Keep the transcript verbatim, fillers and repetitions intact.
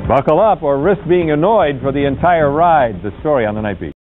Buckle up or risk being annoyed for the entire ride. The story on the Night Beat.